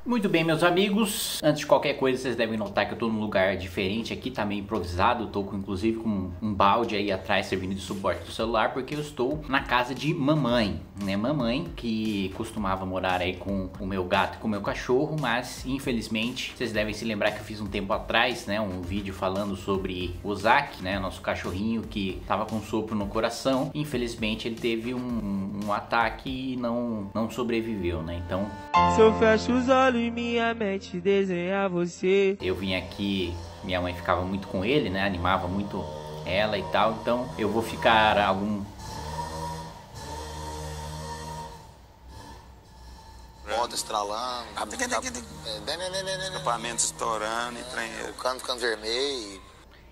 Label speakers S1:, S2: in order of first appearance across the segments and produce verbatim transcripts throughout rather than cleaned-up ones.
S1: Muito bem, meus amigos, antes de qualquer coisa vocês devem notar que eu tô num lugar diferente aqui, tá meio improvisado. Eu tô com, inclusive com um balde aí atrás servindo de suporte do celular, porque eu estou na casa de mamãe, né? Mamãe que costumava morar aí com o meu gato e com o meu cachorro, mas infelizmente vocês devem se lembrar que eu fiz um tempo atrás, né, um vídeo falando sobre o Zack, né, nosso cachorrinho que tava com sopro no coração. Infelizmente ele teve um, um, um ataque e não, não sobreviveu, né? Então,
S2: se eu fecho os olhos e minha mente desenha você.
S1: Eu vim aqui, minha mãe ficava muito com ele, né? Animava muito ela e tal. Então eu vou ficar algum...
S3: Moto estralando,
S4: Escapamento estourando,
S3: o cano ficando vermelho.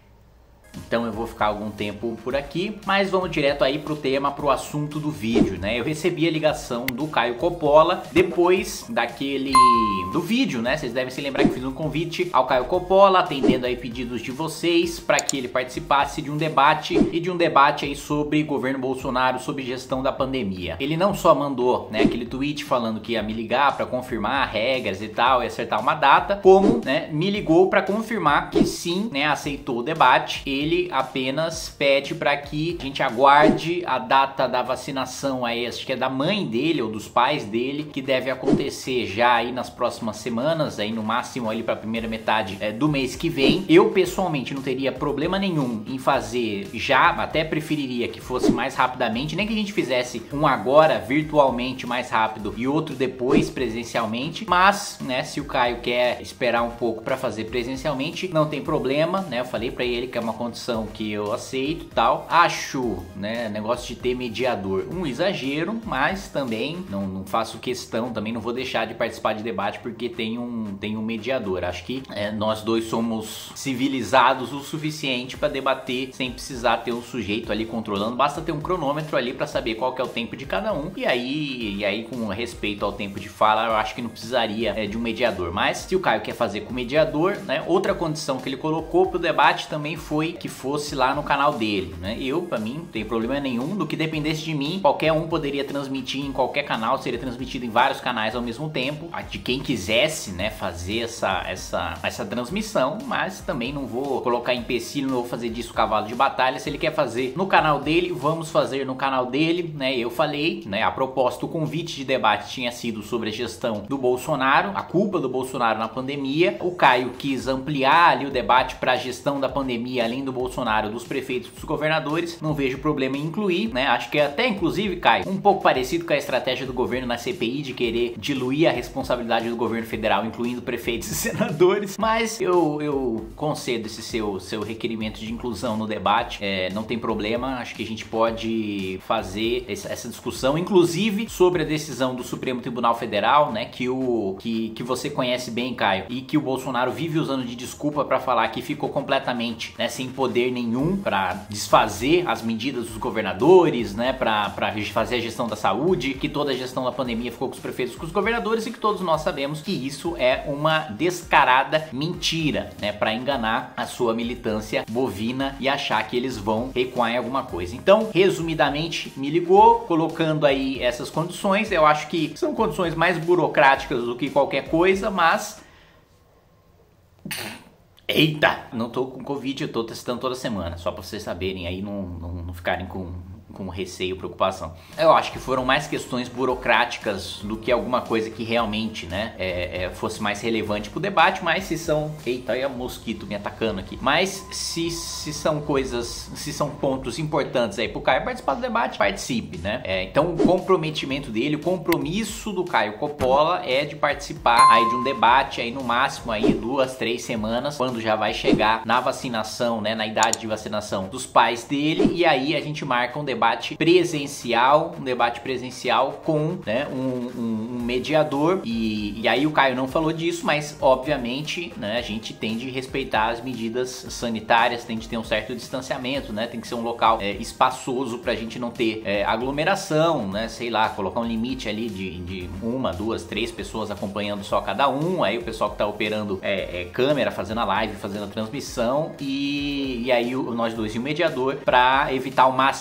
S1: Então eu vou ficar algum tempo por aqui, mas vamos direto aí pro tema, pro assunto do vídeo, né? Eu recebi a ligação do Caio Coppola depois daquele... do vídeo, né? Vocês devem se lembrar que eu fiz um convite ao Caio Coppola, atendendo aí pedidos de vocês para que ele participasse de um debate e de um debate aí sobre governo Bolsonaro, sobre gestão da pandemia. Ele não só mandou, né, aquele tweet falando que ia me ligar para confirmar regras e tal e acertar uma data, como, né, me ligou para confirmar que sim, né, aceitou o debate. Ele apenas pede para que a gente aguarde a data da vacinação aí, acho que é da mãe dele ou dos pais dele, que deve acontecer já aí nas próximas semanas, aí no máximo ali para a primeira metade é, do mês que vem. Eu pessoalmente não teria problema nenhum em fazer já, até preferiria que fosse mais rapidamente, nem que a gente fizesse um agora virtualmente mais rápido e outro depois presencialmente, mas, né, se o Caio quer esperar um pouco para fazer presencialmente, não tem problema, né? Eu falei para ele que é uma condição que eu aceito e tal. Acho, né, negócio de ter mediador um exagero, mas também não, não faço questão, também não vou deixar de participar de debate porque tem um, tem um mediador. Acho que é, nós dois somos civilizados o suficiente para debater sem precisar ter um sujeito ali controlando, basta ter um cronômetro ali para saber qual que é o tempo de cada um, e aí, e aí com respeito ao tempo de fala, eu acho que não precisaria é, de um mediador. Mas se o Caio quer fazer com mediador, né, outra condição que ele colocou pro debate também foi que fosse lá no canal dele, né? Eu, pra mim, não tem problema nenhum. Do que dependesse de mim, qualquer um poderia transmitir em qualquer canal, seria transmitido em vários canais ao mesmo tempo, de quem quisesse, né, fazer essa, essa, essa transmissão, mas também não vou colocar empecilho, não vou fazer disso cavalo de batalha. Se ele quer fazer no canal dele, vamos fazer no canal dele, né? Eu falei, né, a proposta, o convite de debate tinha sido sobre a gestão do Bolsonaro, a culpa do Bolsonaro na pandemia. O Caio quis ampliar ali o debate para a gestão da pandemia, além do Bolsonaro, dos prefeitos, dos governadores. Não vejo problema em incluir, né? Acho que é até, inclusive, Caio, um pouco parecido com a estratégia do governo na C P I de querer diluir a responsabilidade do governo federal, incluindo prefeitos e senadores. Mas eu, eu concedo esse seu, seu requerimento de inclusão no debate. É, não tem problema. Acho que a gente pode fazer essa discussão, inclusive sobre a decisão do Supremo Tribunal Federal, né? Que, o, que, que você conhece bem, Caio, e que o Bolsonaro vive usando de desculpa para falar que ficou completamente, né, sem poder nenhum para desfazer as medidas dos governadores, né, para fazer a gestão da saúde, que toda a gestão da pandemia ficou com os prefeitos e com os governadores, e que todos nós sabemos que isso é uma descarada mentira, né, para enganar a sua militância bovina e achar que eles vão recuar em alguma coisa. Então, resumidamente, me ligou colocando aí essas condições. Eu acho que são condições mais burocráticas do que qualquer coisa, mas... Eita, não tô com Covid, eu tô testando toda semana, só pra vocês saberem aí, não, não, não ficarem com, com receio, preocupação. Eu acho que foram mais questões burocráticas do que alguma coisa que realmente, né, é, é, fosse mais relevante pro debate, mas se são... Eita, olha o mosquito me atacando aqui. Mas se, se são coisas, se são pontos importantes aí pro Caio participar do debate, participe, né? É, então o comprometimento dele, o compromisso do Caio Coppola é de participar aí de um debate aí no máximo aí duas, três semanas, quando já vai chegar na vacinação, né, na idade de vacinação dos pais dele, e aí a gente marca um debate presencial, um debate presencial com, né, um, um, um mediador, e, e aí o Caio não falou disso, mas obviamente, né, a gente tem de respeitar as medidas sanitárias, tem de ter um certo distanciamento, né, tem que ser um local é, espaçoso pra gente não ter é, aglomeração, né, sei lá, colocar um limite ali de, de uma, duas, três pessoas acompanhando só cada um, aí o pessoal que tá operando é, é, câmera, fazendo a live, fazendo a transmissão, e, e aí o, nós dois e o mediador, para evitar o máximo possível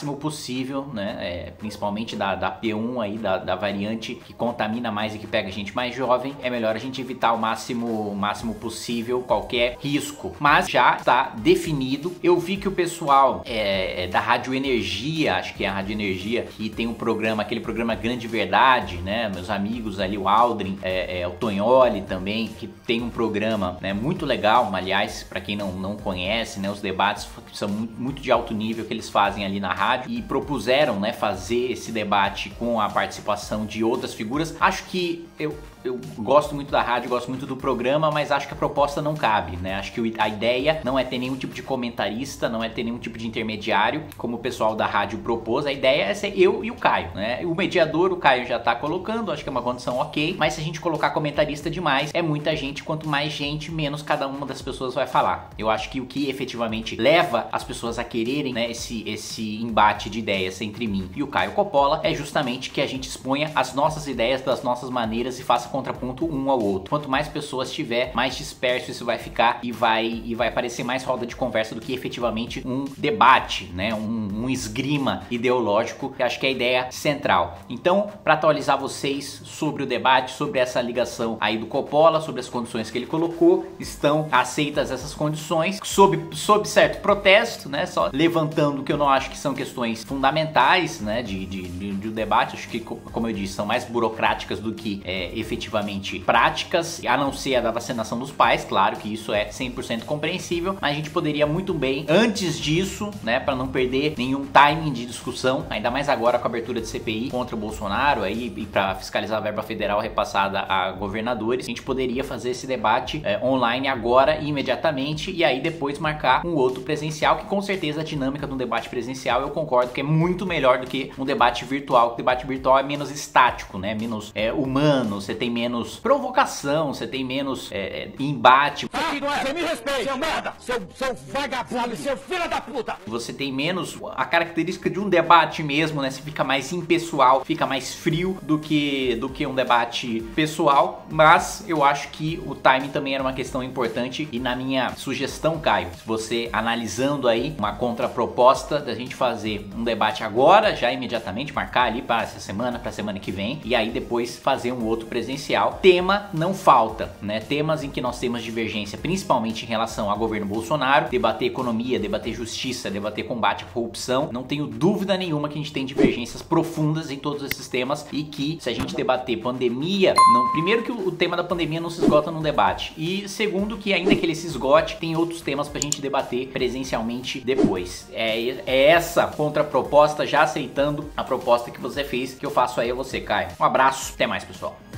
S1: possível, né? É, principalmente da, da P um aí, da, da variante que contamina mais e que pega gente mais jovem, é melhor a gente evitar o máximo, o máximo possível qualquer risco. Mas já está definido. Eu vi que o pessoal é, é da Rádio Energia, acho que é a Rádio Energia, que tem um programa, aquele programa Grande Verdade, né? Meus amigos ali, o Aldrin, é, é, o Tonholi também, que tem um programa, né, muito legal, aliás, para quem não, não conhece, né, os debates são muito, muito de alto nível que eles fazem ali na rádio, e propuseram, né, fazer esse debate com a participação de outras figuras. Acho que eu Eu gosto muito da rádio, gosto muito do programa, mas acho que a proposta não cabe, né? Acho que a ideia não é ter nenhum tipo de comentarista, não é ter nenhum tipo de intermediário, como o pessoal da rádio propôs. A ideia é ser eu e o Caio, né? O mediador, o Caio já tá colocando, acho que é uma condição ok, mas se a gente colocar comentarista demais, é muita gente, quanto mais gente, menos cada uma das pessoas vai falar. Eu acho que o que efetivamente leva as pessoas a quererem, né, esse, esse embate de ideias entre mim e o Caio Coppola é justamente que a gente exponha as nossas ideias das nossas maneiras e faça contraponto um ao outro. Quanto mais pessoas tiver, mais disperso isso vai ficar e vai, e vai parecer mais roda de conversa do que efetivamente um debate, né? Um, um esgrima ideológico, que acho que é a ideia central. Então, para atualizar vocês sobre o debate, sobre essa ligação aí do Coppola, sobre as condições que ele colocou, estão aceitas essas condições, sob, sob certo protesto, né? Só levantando que eu não acho que são questões fundamentais, né? De, de, de, de um debate, acho que, como eu disse, são mais burocráticas do que é, efetivamente efetivamente práticas, a não ser a da vacinação dos pais, claro que isso é cem por cento compreensível, mas a gente poderia muito bem, antes disso, né, para não perder nenhum timing de discussão, ainda mais agora com a abertura de C P I contra o Bolsonaro aí, e para fiscalizar a verba federal repassada a governadores, a gente poderia fazer esse debate é, online agora e imediatamente, e aí depois marcar um outro presencial, que com certeza a dinâmica de um debate presencial, eu concordo que é muito melhor do que um debate virtual. O debate virtual é menos estático, né, menos é, humano, você tem menos provocação, você tem menos é, embate.
S4: Você me respeita, seu merda, seu, seu vagabundo, seu filho da puta.
S1: Você tem menos a característica de um debate mesmo, né? Você fica mais impessoal, fica mais frio do que, do que um debate pessoal, mas eu acho que o timing também era uma questão importante e na minha sugestão, Caio, você analisando aí uma contraproposta da gente fazer um debate agora, já imediatamente, marcar ali para essa semana, para a semana que vem, e aí depois fazer um outro presencial. Tema não falta, né? Temas em que nós temos divergência, principalmente em relação ao governo Bolsonaro, debater economia, debater justiça, debater combate à corrupção. Não tenho dúvida nenhuma que a gente tem divergências profundas em todos esses temas e que se a gente debater pandemia, não, primeiro que o, o tema da pandemia não se esgota num debate e segundo que ainda que ele se esgote, tem outros temas pra gente debater presencialmente depois. É, é essa contraproposta, já aceitando a proposta que você fez, que eu faço aí a você, Caio. Um abraço, até mais, pessoal.